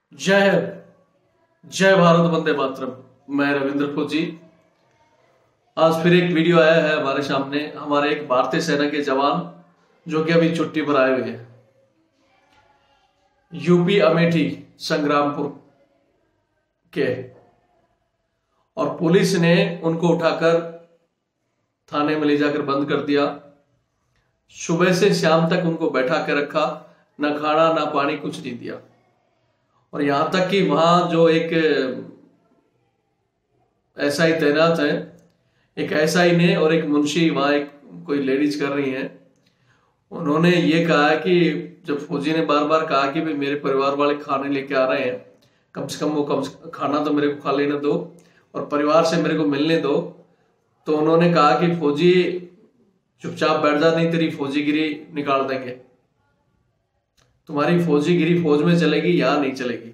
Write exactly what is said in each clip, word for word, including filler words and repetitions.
जय जय भारत, वंदे मातरम। मैं रविंद्र फौजी। आज फिर एक वीडियो आया है हमारे सामने। हमारे एक भारतीय सेना के जवान जो कि अभी छुट्टी पर आए हुए हैं, यूपी अमेठी संग्रामपुर के, और पुलिस ने उनको उठाकर थाने में ले जाकर बंद कर दिया। सुबह से शाम तक उनको बैठा के रखा, ना खाना ना पानी, कुछ नहीं दिया। और यहां तक कि वहां जो एक एसआई तैनात है, एक एसआई ने और एक मुंशी, वहां एक कोई लेडीज कर रही हैं, उन्होंने ये कहा कि जब फौजी ने बार बार कहा कि भाई मेरे परिवार वाले खाने लेके आ रहे हैं, कम से कम वो कम से खाना तो मेरे को खा लेने दो और परिवार से मेरे को मिलने दो, तो उन्होंने कहा कि फौजी चुपचाप बैठ जा, नहीं तेरी फौजीगिरी निकाल देंगे। तुम्हारी फौजीगिरी फौज में चलेगी, यहां नहीं चलेगी।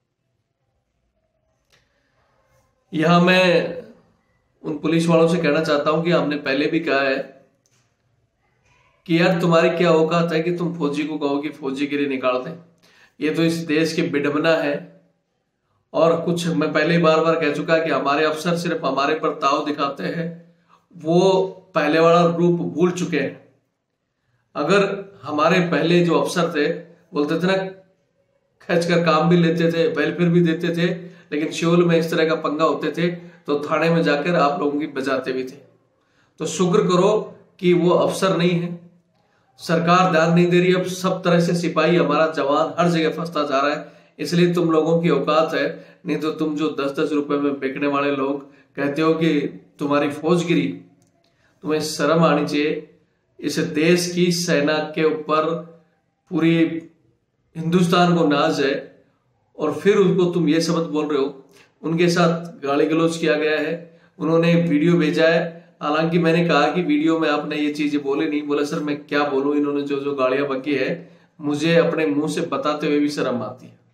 यहां मैं उन पुलिस वालों से कहना चाहता हूं कि हमने पहले भी कहा है कि यार तुम्हारी क्या औकात है कि तुम फौजी को कहो कि फौजीगिरी निकाल दें। ये तो इस देश की विडंबना है। और कुछ मैं पहले बार बार कह चुका कि हमारे अफसर सिर्फ हमारे पर ताव दिखाते हैं, वो पहले वाला रूप भूल चुके हैं। अगर हमारे पहले जो अफसर थे बोलते थे ना, खींच कर काम भी लेते थे, वेलफेयर भी देते थे, लेकिन शेड्यूल में इस तरह का पंगा होते थे तो थाने में जाकर आप लोगों की बजाते भी थे। तो शुक्र करो कि वो अफसर नहीं है, सरकार ध्यान नहीं दे रही। अब सब तरह से सिपाही हमारा जवान हर जगह फंसता जा रहा है, इसलिए तुम लोगों की औकात है। नहीं तो तुम जो दस दस रुपए में बेचने वाले लोग कहते हो कि तुम्हारी फौजगिरी, तुम्हें शर्म आनी चाहिए। इस देश की सेना के ऊपर पूरी हिंदुस्तान को नाज है और फिर उनको तुम ये शब्द बोल रहे हो। उनके साथ गाली गलौज किया गया है, उन्होंने वीडियो भेजा है। हालांकि मैंने कहा कि वीडियो में आपने ये चीजें बोली नहीं। बोला सर मैं क्या बोलूं, इन्होंने जो जो गालियां बकी है मुझे अपने मुंह से बताते हुए भी शर्म आती है।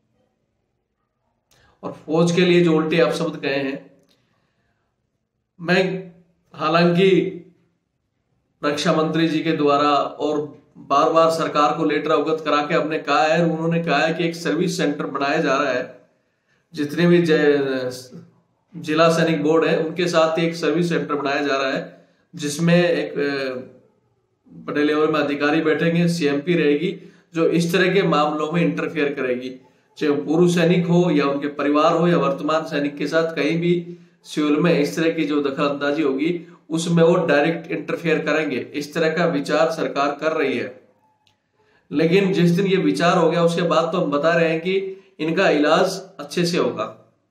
और फौज के लिए जो उल्टे आप शब्द कहे हैं, मैं हालांकि रक्षा मंत्री जी के द्वारा और बार बार सरकार को लेटर अवगत करा के हमने कहा है, उन्होंने कहा है कि एक सर्विस सेंटर बनाया जा रहा है। जितने भी जिला सैनिक बोर्ड है उनके साथ एक सर्विस सेंटर बनाया जा रहा है, जिसमें एक बड़े लेवल में अधिकारी बैठेंगे, सीएमपी रहेगी जो इस तरह के मामलों में इंटरफेयर करेगी। चाहे पूर्व सैनिक हो या उनके परिवार हो या वर्तमान सैनिक के साथ कहीं भी सिविल में इस तरह की जो दखल अंदाजी होगी उसमें वो डायरेक्ट इंटरफेयर करेंगे। इस तरह का विचार सरकार कर रही है। लेकिन जिस दिन ये विचार हो गया उसके बाद तो हम बता रहे हैं कि इनका इलाज अच्छे से होगा।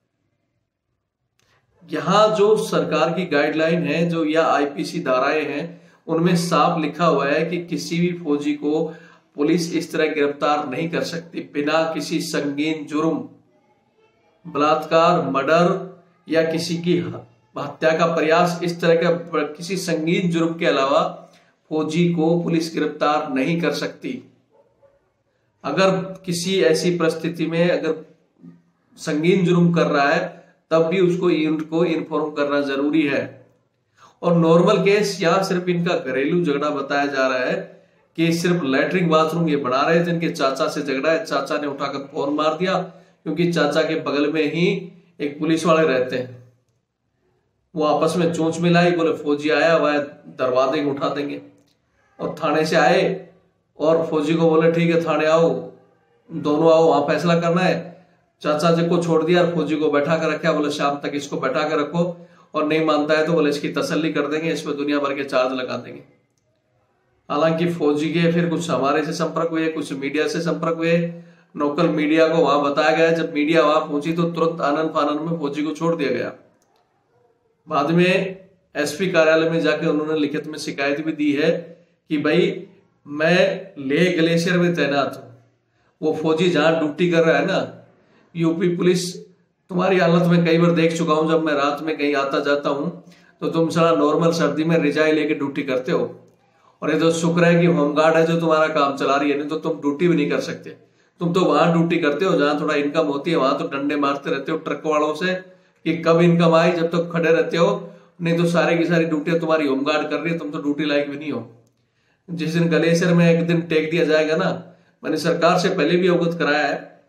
यहां जो सरकार की गाइडलाइन है जो या आईपीसी धाराएं हैं, उनमें साफ लिखा हुआ है कि किसी भी फौजी को पुलिस इस तरह गिरफ्तार नहीं कर सकती बिना किसी संगीन जुर्म, बलात्कार, मर्डर या किसी की हत्या का प्रयास, इस तरह का किसी संगीन जुर्म के अलावा फौजी को पुलिस गिरफ्तार नहीं कर सकती। अगर किसी ऐसी परिस्थिति में अगर संगीन जुर्म कर रहा है तब भी उसको इनको इन्फॉर्म करना जरूरी है। और नॉर्मल केस या सिर्फ इनका घरेलू झगड़ा बताया जा रहा है कि सिर्फ लैट्रिन बाथरूम ये बना रहे थे, इनके चाचा से झगड़ा है, चाचा ने उठाकर फोन मार दिया क्योंकि चाचा के बगल में ही एक पुलिस वाले रहते हैं। वो आपस में चोंच मिलाई, बोले फौजी आया वह दरवाजे उठा देंगे। और थाने से आए और फौजी को बोले ठीक है थाने आओ, दोनों आओ, वहां फैसला करना है। चाचा जी को छोड़ दिया और फौजी को बैठा कर रखा, बोले शाम तक इसको बैठा कर रखो, और नहीं मानता है तो बोले इसकी तसल्ली कर देंगे, इसमें दुनिया भर के चार्ज लगा देंगे। हालांकि फौजी के फिर कुछ हमारे से संपर्क हुए, कुछ मीडिया से संपर्क हुए, लोकल मीडिया को वहां बताया गया। जब मीडिया वहां पहुंची तो तुरंत आनंद फानंद में फौजी को छोड़ दिया गया। बाद में एसपी कार्यालय में जाकर उन्होंने लिखित में शिकायत भी दी है कि भाई मैं लेह ग्लेशियर में तैनात हूं, वो फौजी जहां ड्यूटी कर रहा है ना, यूपी पुलिस, तुम्हारी हालत में कई बार देख चुका हूं। जब मैं रात में कहीं आता जाता हूं तो तुम सारा नॉर्मल सर्दी में रिजाई लेके ड्यूटी करते हो, और ये तो शुक्र है कि होमगार्ड है जो तुम्हारा काम चला रही है, नहीं तो तुम ड्यूटी भी नहीं कर सकते। तुम तो वहां ड्यूटी करते हो जहां थोड़ा इनकम होती है, वहां तो डंडे मारते रहते हो ट्रक वालों से कि कब इनकम आई, जब तक तो खड़े रहते हो। नहीं तो सारी की सारी ड्यूटी तुम्हारी होमगार्ड कर रही है, तुम तो ड्यूटी लायक भी नहीं हो। जिस दिन ग्लेशियर में एक दिन टेक दिया जाएगा ना, मैंने सरकार से पहले भी अवगत कराया है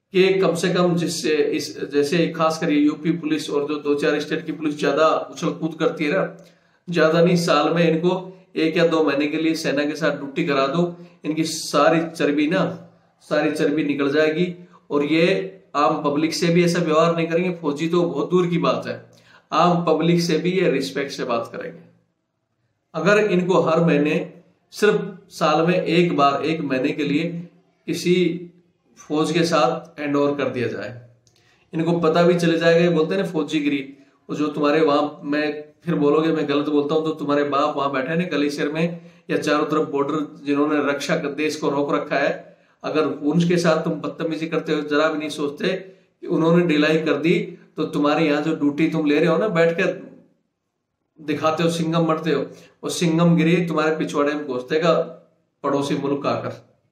कि कम से कम जिससे इस जैसे खास कर यूपी पुलिस और जो दो चार स्टेट की पुलिस ज्यादा उछल कूद करती है ना, ज्यादा नहीं, साल में इनको एक या दो महीने के लिए सेना के साथ ड्यूटी करा दो, इनकी सारी चर्बी ना सारी चर्बी निकल जाएगी। और ये आम पब्लिक से भी ऐसा व्यवहार नहीं करेंगे, फौजी तो बहुत दूर की बात है, आम पब्लिक से भी ये रिस्पेक्ट से बात करेंगे। अगर इनको हर महीने सिर्फ साल में एक बार एक महीने के लिए किसी फौज के साथ हैंड ओवर कर दिया जाए, इनको पता भी चले जाएगा। ये बोलते हैं ना फौजीगिरी, वो जो तुम्हारे वहां, मैं फिर बोलोगे मैं गलत बोलता हूं, तो तुम्हारे बाप वहां बैठे ना ग्लेशियर में या चारों तरफ बॉर्डर जिन्होंने रक्षा देश को रोक रखा है, अगर उनके साथ तुम बदतमीजी करते हो, जरा भी नहीं सोचते कि उन्होंने ढिलाई कर दी, तो तुम्हारे यहाँ जो ड्यूटी तुम ले रहे हो ना, बैठ के दिखाते हो सिंगम मरते हो, वो सिंगम गिरी तुम्हारे पिछवाड़े में घुस देगा पड़ोसी मुल्क आकर।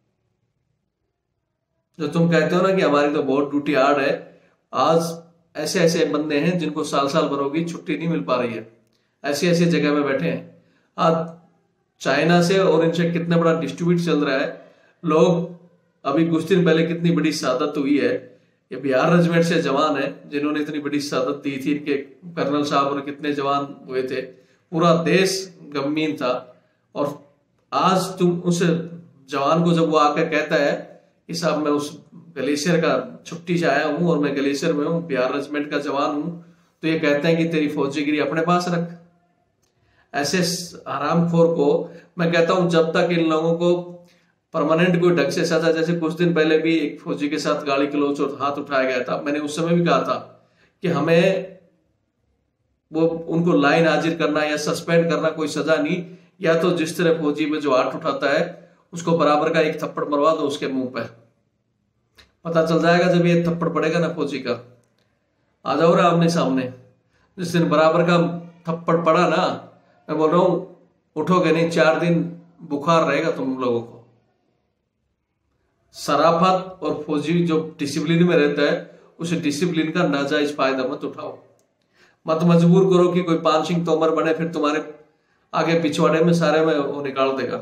जो तुम कहते हो ना कि हमारी तो बहुत ड्यूटी हार्ड है, आज ऐसे ऐसे बंदे हैं जिनको साल साल भर होगी छुट्टी नहीं मिल पा रही है, ऐसी ऐसी जगह में बैठे हैं। आज चाइना से और इनसे कितना बड़ा डिस्ट्रीब्यूट चल रहा है। लोग अभी कुछ दिन पहले कितनी बड़ी शहादत हुई है, ये बिहार रेजिमेंट से जवान है जिन्होंने इतनी बड़ी शहादत दी थी, इनके कर्नल साहब और कितने जवान हुए थे, पूरा देश गमगीन था। और आज तुम उस जवान को जब वो आकर कहता है कि साहब मैं उस ग्लेशियर का छुट्टी से आया हूं और मैं ग्लेशियर में हूं, बिहार रेजिमेंट का जवान हूं, तो ये कहते हैं कि तेरी फौजीगिरी अपने पास रख। ऐसे हरामखोर को मैं कहता हूं जब तक इन लोगों को परमानेंट कोई ढंग से सजा, जैसे कुछ दिन पहले भी एक फौजी के साथ गाली गलौज और हाथ उठाया गया था, मैंने उस समय भी कहा था कि हमें वो उनको लाइन हाजिर करना या सस्पेंड करना कोई सजा नहीं, या तो जिस तरह फौजी में जो हाथ उठाता है उसको बराबर का एक थप्पड़ मरवा दो उसके मुंह पे, पता चल जाएगा जब ये थप्पड़ पड़ेगा ना फौजी का, आ जाओ रहा आमने सामने। जिस दिन बराबर का थप्पड़ पड़ा ना, मैं बोल रहा हूं उठोगे नहीं, चार दिन बुखार रहेगा तुम लोगों को। शराफत और फौजी जो डिसिप्लिन में रहता है, उस डिसिप्लिन का नाजायज फायदा मत उठाओ, मत मजबूर करो कि कोई पान सिंह तोमर बने, फिर तुम्हारे आगे पिछवाड़े में सारे में वो निकाल देगा।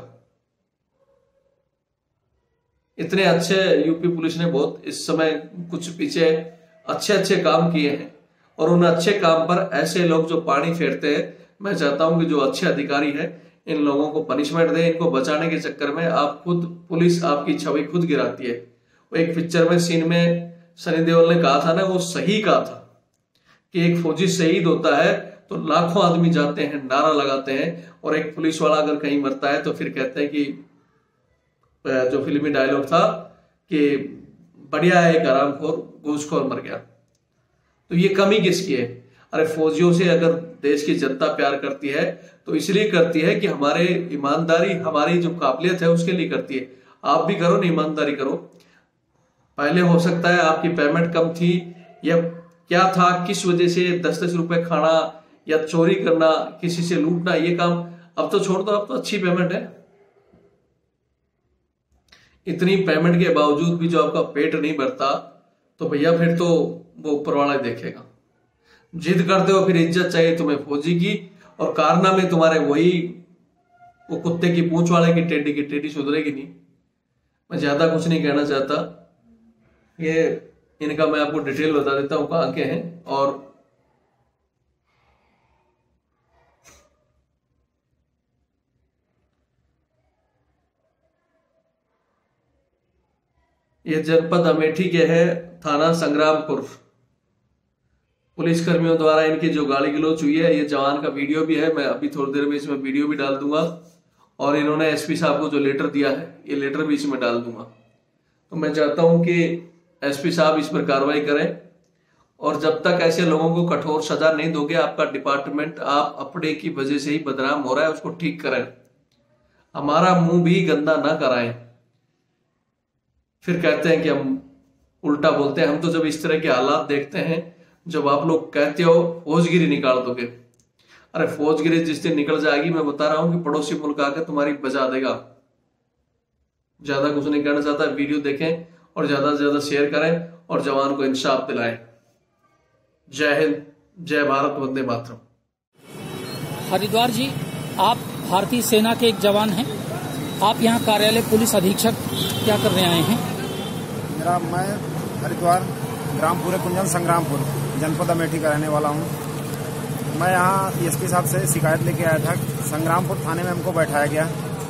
इतने अच्छे यूपी पुलिस ने बहुत इस समय कुछ पीछे अच्छे अच्छे काम किए हैं, और उन अच्छे काम पर ऐसे लोग जो पानी फेरते हैं, मैं चाहता हूं कि जो अच्छे अधिकारी हैं इन लोगों को पनिशमेंट दे। इनको बचाने के चक्कर में आप खुद पुलिस आपकी छवि खुद गिराती है। वो एक पिक्चर में सीन में सनी देओल ने कहा था ना, वो सही कहा था कि एक फौजी शहीद होता है तो लाखों आदमी जाते हैं, नारा लगाते हैं, और एक पुलिस वाला अगर कहीं मरता है तो फिर कहते हैं कि जो फिल्मी डायलॉग था कि बढ़िया है एक आरामखोर घूसखोर मर गया। तो ये कमी किसकी है? अरे फौजियों से अगर देश की जनता प्यार करती है तो इसलिए करती है कि हमारे ईमानदारी, हमारी जो काबिलियत है उसके लिए करती है। आप भी करो ना, ईमानदारी करो। पहले हो सकता है आपकी पेमेंट कम थी या क्या था, किस वजह से दस दस रुपए खाना या चोरी करना, किसी से लूटना, ये काम अब तो छोड़ दो, अब तो अच्छी पेमेंट है। इतनी पेमेंट के बावजूद भी जो आपका पेट नहीं भरता तो भैया फिर तो वो ऊपर वाला ही देखेगा। जिद करते हो फिर इज्जत चाहिए तुम्हें फौजी की, और कारनामे तुम्हारे वही वो कुत्ते की पूंछ वाले की टेढ़ी की टेढ़ी सुधरेगी नहीं। मैं ज्यादा कुछ नहीं कहना चाहता, ये इनका मैं आपको डिटेल बता देता हूं कहां के हैं। और ये जनपद अमेठी के है, थाना संग्रामपुर। पुलिस कर्मियों द्वारा इनकी जो गाली गलौज हुई है, ये जवान का वीडियो भी है, मैं अभी थोड़ी देर में इसमें वीडियो भी डाल दूंगा, और इन्होंने एसपी साहब को जो लेटर दिया है ये लेटर भी इसमें डाल दूंगा। तो मैं चाहता हूं कि एसपी साहब इस पर कार्रवाई करें, और जब तक ऐसे लोगों को कठोर सजा नहीं दोगे, आपका डिपार्टमेंट आप अपने की वजह से ही बदनाम हो रहा है, उसको ठीक करें। हमारा मुंह भी गंदा ना कराएं। फिर कहते हैं कि हम उल्टा बोलते हैं। हम तो जब इस तरह के हालात देखते हैं, जब आप लोग कहते हो फौजगिरी निकाल दोगे, अरे फौजगिरी जिस दिन निकल जाएगी, मैं बता रहा हूं कि पड़ोसी मुल्क आकर तुम्हारी बजा देगा। ज्यादा कुछ नहीं कहना चाहता, वीडियो देखें और ज्यादा से ज्यादा शेयर करें और जवान को इंसाफ दिलाएं। जय हिंद, जय भारत, वंदे मातरम। हरिद्वार जी, आप भारतीय सेना के एक जवान हैं, आप यहाँ कार्यालय पुलिस अधीक्षक क्या करने आए हैं? मेरा मैं हरिद्वार, ग्राम पूरे कुंजन, संग्रामपुर, जनपद अमेठी का रहने वाला हूँ। मैं यहाँ एसपी साहब से शिकायत लेके आया था। संग्रामपुर थाने में हमको बैठाया गया,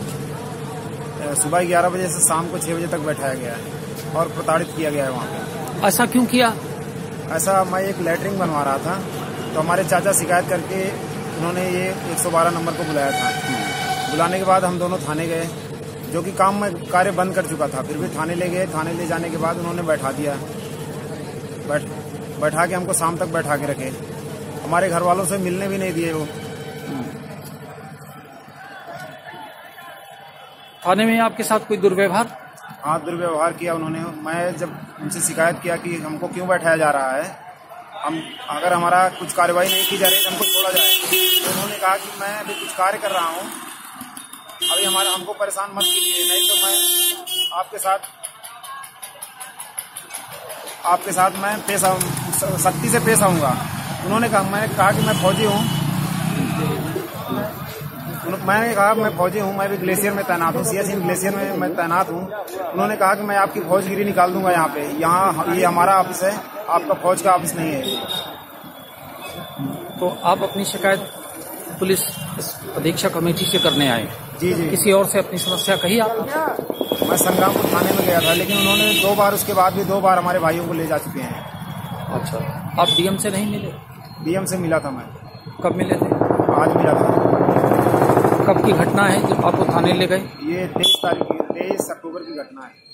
सुबह ग्यारह बजे से शाम को छह बजे तक बैठाया गया है और प्रताड़ित किया गया है वहाँ पे। ऐसा क्यों किया? ऐसा, मैं एक लैटरिन बनवा रहा था तो हमारे चाचा शिकायत करके उन्होंने ये एक सौ बारह नंबर को बुलाया था। बुलाने के बाद हम दोनों थाने गए, जो कि काम में कार्य बंद कर चुका था, फिर भी थाने ले गए। थाने ले जाने के बाद उन्होंने बैठा दिया, बैठ बैठा के हमको शाम तक बैठा के रखे। हमारे घर वालों से मिलने भी नहीं दिए वो। थाने में आपके साथ कोई दुर्व्यवहार? हाँ, दुर्व्यवहार किया उन्होंने। मैं जब उनसे शिकायत किया कि हमको क्यों बैठाया जा रहा है, हम अगर हमारा कुछ कार्रवाई नहीं की जा रही है तो हमको छोड़ा जाए, तो उन्होंने कहा कि मैं अभी कुछ कार्य कर रहा हूँ, अभी हमारा हमको परेशान मत कीजिए, नहीं तो मैं आपके साथ आपके साथ मैं पेश आऊँ, सख्ती से पेश आऊँगा। उन्होंने कहा, मैंने कहा कि मैं फौजी हूँ, मैंने कहा मैं फौजी हूँ, मैं भी ग्लेशियर में तैनात हूँ, सियाचिन ग्लेशियर में मैं तैनात हूँ। उन्होंने कहा कि मैं आपकी फौजगिरी निकाल दूंगा यहाँ पे, यहाँ ये हमारा ऑफिस है, आपका फौज का ऑफिस नहीं है। तो आप अपनी शिकायत पुलिस अधीक्षक अमेठी से करने आए? जी जी। किसी और से अपनी समस्या कही आपने? मैं संग्रामपुर थाने में गया था, लेकिन उन्होंने दो बार, उसके बाद भी दो बार हमारे भाइयों को ले जा चुके हैं। अच्छा, आप डीएम से नहीं मिले? डीएम से मिला था मैं। कब मिले थे? आज मिला था। कब की घटना है जब आपको थाने ले गए? ये तेईस तारीख की तेईस अक्टूबर की घटना है।